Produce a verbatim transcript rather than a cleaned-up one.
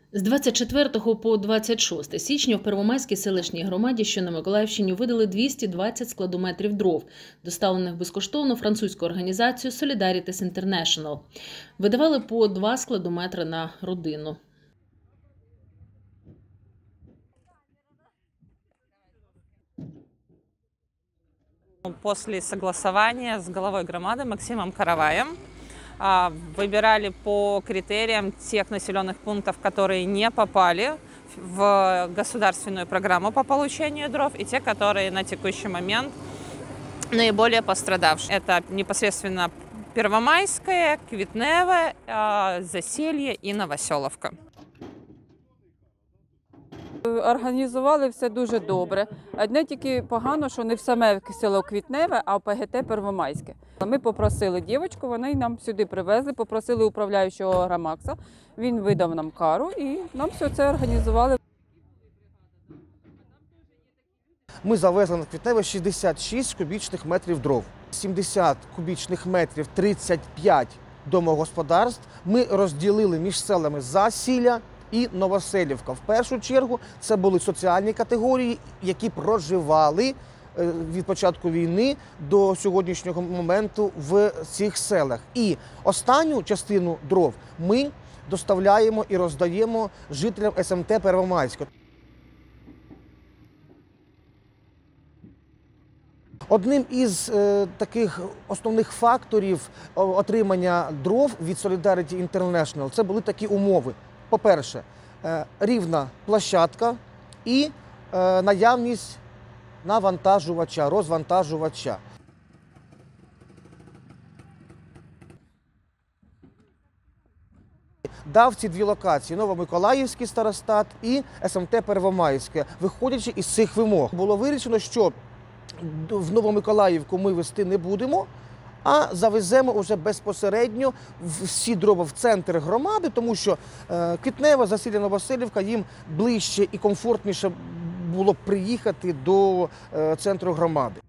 З двадцять четвертого по двадцять шосте січня в Первомайській селищній громаді, що на Миколаївщині, видали двісті двадцять складометрів дров, доставлених безкоштовно французькою організацією Solidarities International. Видавали по два складометри на родину. После согласования с главой громады Максимом Караваем выбирали по критериям тех населенных пунктов, которые не попали в государственную программу по получению дров, и те, которые на текущий момент наиболее пострадавшие. Это непосредственно Первомайское, Квітневе, Засілье і Новоселовка. Організували все дуже добре. Одне тільки погано, що не в саме село Квітневе, а в ПГТ Первомайське. Ми попросили дівчинку, вони нам сюди привезли, попросили управляючого Агромакса, він видав нам кару і нам все це організували. Ми завезли на Квітневе шістдесят шість кубічних метрів дров, сімдесят кубічних метрів, тридцять п'ять домогосподарств. Ми розділили між селами Засілля і Новоселівка. В першу чергу це були соціальні категорії, які проживали від початку війни до сьогоднішнього моменту в цих селах. І останню частину дров ми доставляємо і роздаємо жителям ес ем те Первомайська. Одним із е, таких основних факторів отримання дров від Solidarity International це були такі умови. По-перше, е, рівна площадка і е, наявність навантажувача, розвантажувача. Дав ці дві локації – Новомиколаївський старостат і ес ем те Первомайське. Виходячи із цих вимог, було вирішено, що в Новомиколаївку ми везти не будемо, а завеземо вже безпосередньо всі дрова в центр громади, тому що Квітневе, Засілля, Новоселівка їм ближче і комфортніше було приїхати до центру громади.